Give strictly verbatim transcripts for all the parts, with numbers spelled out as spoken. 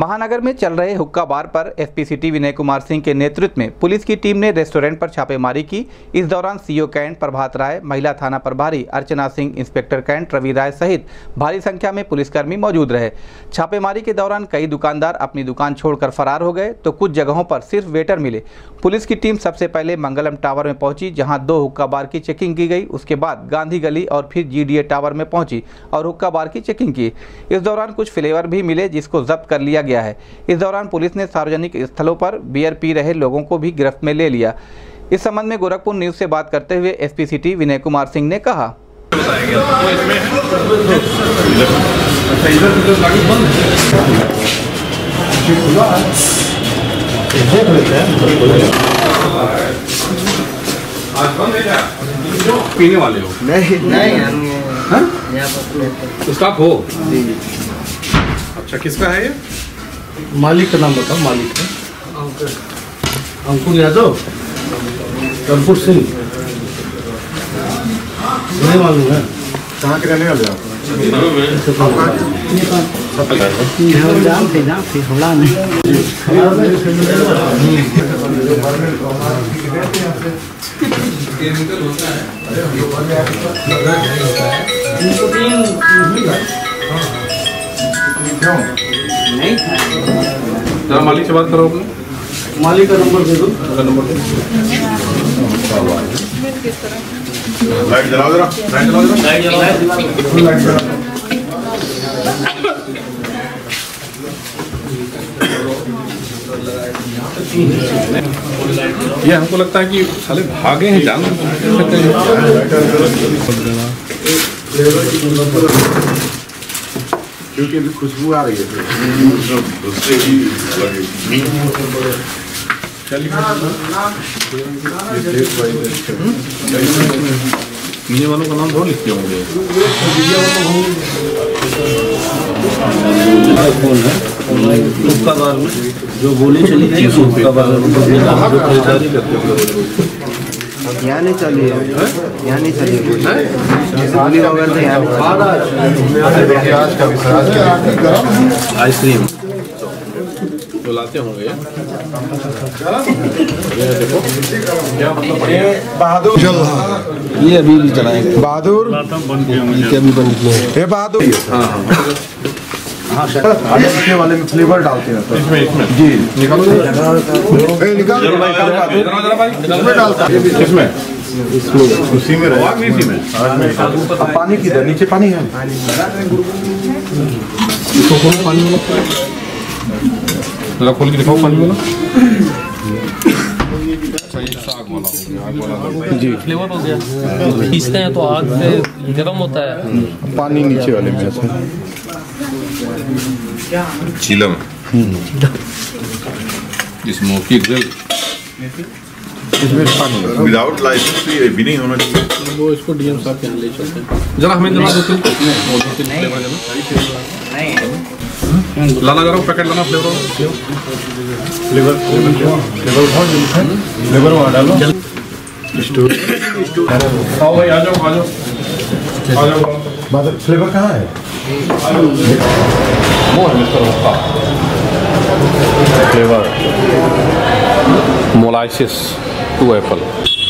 महानगर में चल रहे हुक्का बार पर एसपी विनय कुमार सिंह के नेतृत्व में पुलिस की टीम ने रेस्टोरेंट पर छापेमारी की। इस दौरान सीओ कैंट प्रभात राय, महिला थाना प्रभारी अर्चना सिंह, इंस्पेक्टर कैंट रवि राय सहित भारी संख्या में पुलिसकर्मी मौजूद रहे। छापेमारी के दौरान कई दुकानदार अपनी दुकान छोड़कर फरार हो गए तो कुछ जगहों पर सिर्फ वेटर मिले। पुलिस की टीम सबसे पहले मंगलम टावर में पहुंची, जहां दो हुक्का बार की चेकिंग की गई। उसके बाद गांधी गली और फिर जीडीए टावर में पहुंची और हुक्का बार की चेकिंग की। इस दौरान कुछ फ्लेवर भी मिले जिसको जब्त कर लिया गया है। इस दौरान पुलिस ने सार्वजनिक स्थलों पर बियर पी रहे लोगों को भी गिरफ्त में ले लिया। इस संबंध में गोरखपुर न्यूज से बात करते हुए एसपी सिटी विनय कुमार सिंह ने कहा, पीने वाले हो? नहीं नहीं, स्टाफ हो? अच्छा, किसका है ये? मालिक का नाम बताओ। मालिक का अंकुर यादव, कर्पूर सिंह, नहीं मालूम है। कहाँ के रहने वाले आप? जरा मालिक से बात करो अपने। मालिक का नंबर दे दो। नंबर दे। लाइट जलाओ जरा। लाइट जलाओ जरा। लाइट जलाओ। लाइट जलाओ। ये हमको लगता है कि साले भागे हैं, जान सकते हैं। क्योंकि अभी खुशबू आ रही है उससे ही पीने वालों का नाम बहुत लिखते होंगे। कौन है? हुक्का बार में जो गोली चली थी, हुक्का बार में यहाँ नहीं चली है, यहाँ नहीं चली है गोली वगैरह तो यहाँ आइसक्रीम तो लाते होंगे। देखो क्या मतलब, बहादुर ये अभी भी चलाएंगे। बहादुर ये अभी बंद किए हैं। ये बहादुर हाँ हाँ लिखने वाले में फ्लेवर डालते हैं इसमें इसमें जी। निकालो निकाल इसमें डालता है इसमें इसमें उसी में रहा इसी में। अब पानी किधर? नीचे पानी है। इसको खोलो पानी वाला, जरा खोल के दिखाओ पानी वाला। जी फ्लेवर हो गया। पीसते हैं तो आग से गर्म होता है। पानी नीचे वाले में से चीलम स्मोकी ग्रिल इसमें पानी विदाउट लाइसेंस भी नहीं होना चाहिए। वो इसको डीएम साहब के यहाँ ले चलते हैं। जरा हमें जला दो तीन फ्लेवर जला। लाना जरा पैकेट लाना फ्लेवर फ्लेवर फ्लेवर फ्लेवर वहाँ डालो। आओ भाई, आ जाओ आ जाओ आ जाओ। बादल फ्लेवर कहाँ है? वो है mister hookah flavour molasses two apple.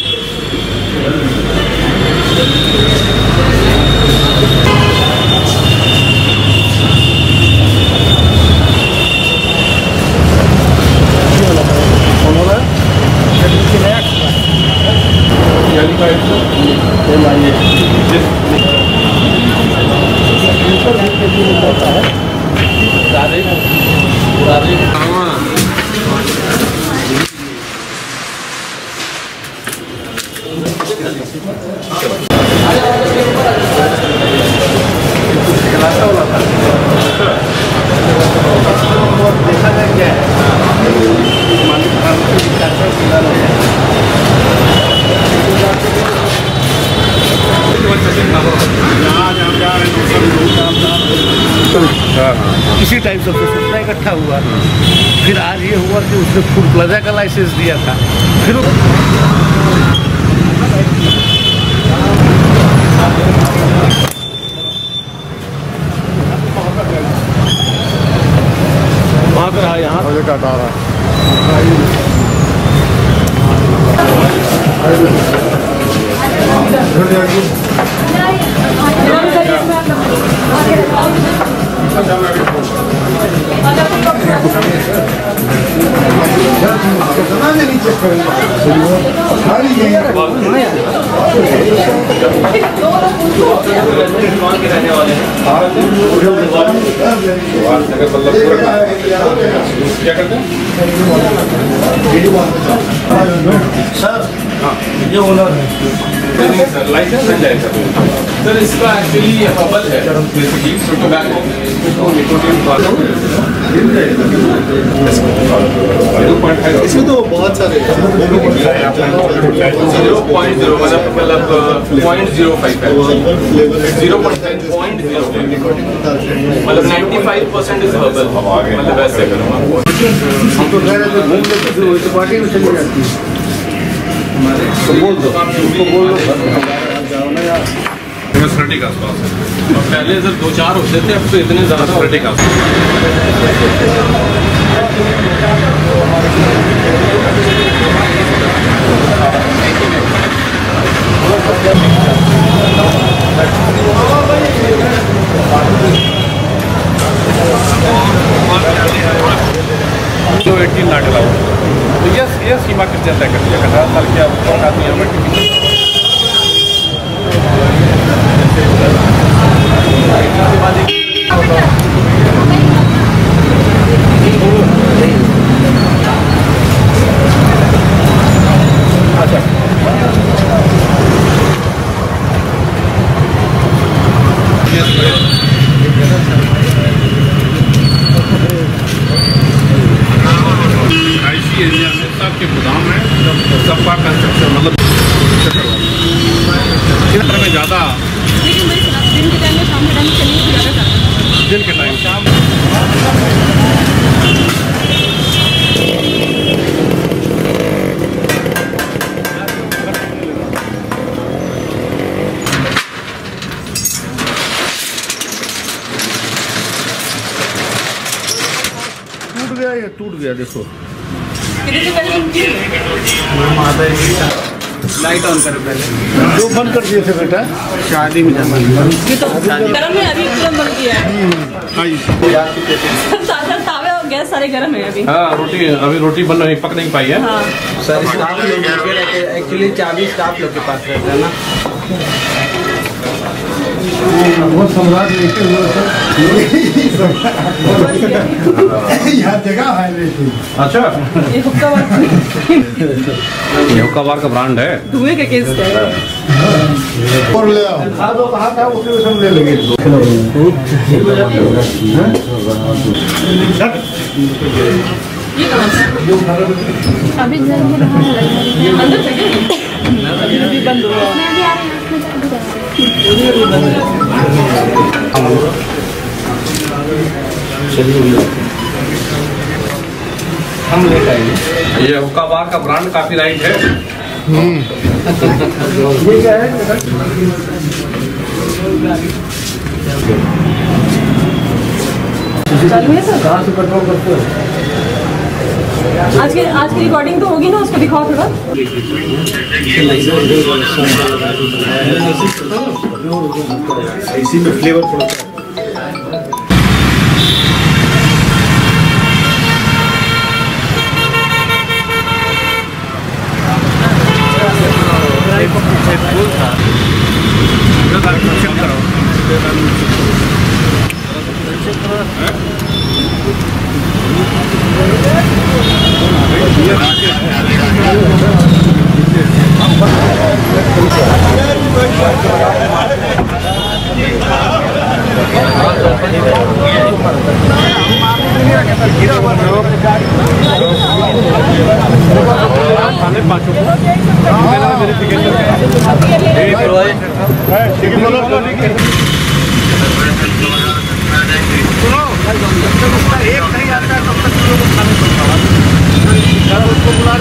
इसी टाइप से सूचना इकट्ठा हुआ। फिर आज ये हुआ कि उसने फूड प्लाजा का लाइसेंस दिया था। फिर वहाँ पे क्या करते हैं सर? ये ओनर है सर, लाइसेंस बन जाएगा सर। इसका एक्चुअली हर्बल है बेसिकली, तो टोबैको निकोटीन इसमें तो बहुत सारे जीरो पॉइंट जीरो मतलब पॉइंट जीरो फाइव है, जीरो पॉइंट पॉइंट जीरो मतलब ninety five percent is herbal, मतलब वैसे करूँगा। हम तो कह रहे थे घूम लेते थे, वही तो पार्टी में चली जाती है। तो बोल दो उनको, बोल दो जाओ ना यार। थर्टी का आसपास है, और पहले सर दो चार होते थे, अब तो इतने ज़्यादा थर्टी का आसपास। तो एटीन लाख अलाउ, तो यस ये सीमा कितने तय करती है? अठारह साल के आदमी यहाँ एरिया में सबके गोदाम है, सबका कंस्ट्रक्शन मतलब क्षेत्र में ज़्यादा लेकिन मेरी दिन के टाइम में, शाम के टाइम में चलिए ज़्यादा जाता है। दिन के टाइम शाम टूट गया, ये टूट गया देखो। लाइट ऑन करो पहले। जो बंद कर दिए थे बेटा शादी में जाना। ये तो गरम है अभी, एकदम बंद किया है। ताजा तावे और गैस सारे गरम है अभी। हाँ रोटी अभी रोटी बन नहीं पक नहीं पाई है। हाँ सर स्टाफ लोग के रहते, एक्चुअली चाबी स्टाफ लोग के पास रहता है ना। वो सम्राट लेके हुए यहाँ जगह है लेकिन। अच्छा ये हुक्का बार ये हुक्का बार का ब्रांड है। धुएं का केस है। और ले आओ खा दो, कहा था उसे सब ले लेंगे। ये कहाँ से? अभी घर में रहा है अंदर से क्या? अभी बंद हुआ। हम लेट आएंगे। ये हुक्का बार का ब्रांड कॉपीराइट है। ये क्या है? चालू है सर? कहाँ से कंट्रोल करते हो? आज के आज की रिकॉर्डिंग तो होगी ना, उसको दिखाओ थोड़ा। इसी में फ्लेवर थोड़ा एक नहीं आता है तब तक लोग खाने को उसको बुला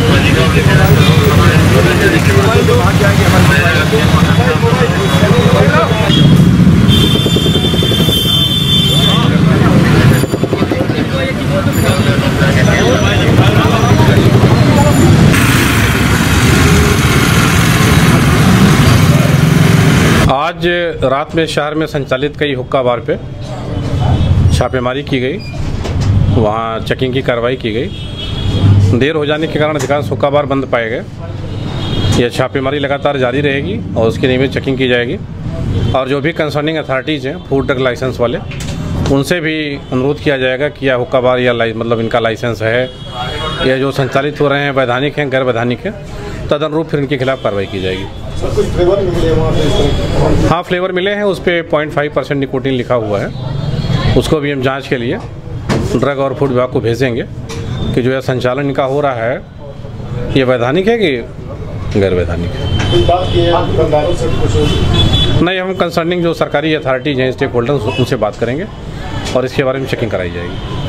आज रात में शहर में संचालित कई हुक्का बार पे छापेमारी की गई, वहाँ चेकिंग की कार्रवाई की गई। देर हो जाने के कारण अधिकांश हुक्का बार बंद पाए गए। यह छापेमारी लगातार जारी रहेगी और उसकी नियमित चेकिंग की जाएगी और जो भी कंसर्निंग अथॉरिटीज़ हैं फूड ड्रग लाइसेंस वाले, उनसे भी अनुरोध किया जाएगा कि यह हुक्का बार या मतलब इनका लाइसेंस है या जो संचालित हो रहे हैं वैधानिक हैं गैर वैधानिक हैं, तदनुरूप फिर इनके खिलाफ कार्रवाई की जाएगी। हाँ, फ्लेवर मिले हैं, उस पर पॉइंट फाइव परसेंट निकोटीन लिखा हुआ है, उसको भी हम जांच के लिए ड्रग और फूड विभाग को भेजेंगे कि जो यह संचालन इनका हो रहा है ये वैधानिक है कि गैर वैधानिक है। नहीं, हम कंसर्निंग जो सरकारी अथॉरिटीज हैं स्टेक होल्डर्स उनसे बात करेंगे और इसके बारे में चेकिंग कराई जाएगी।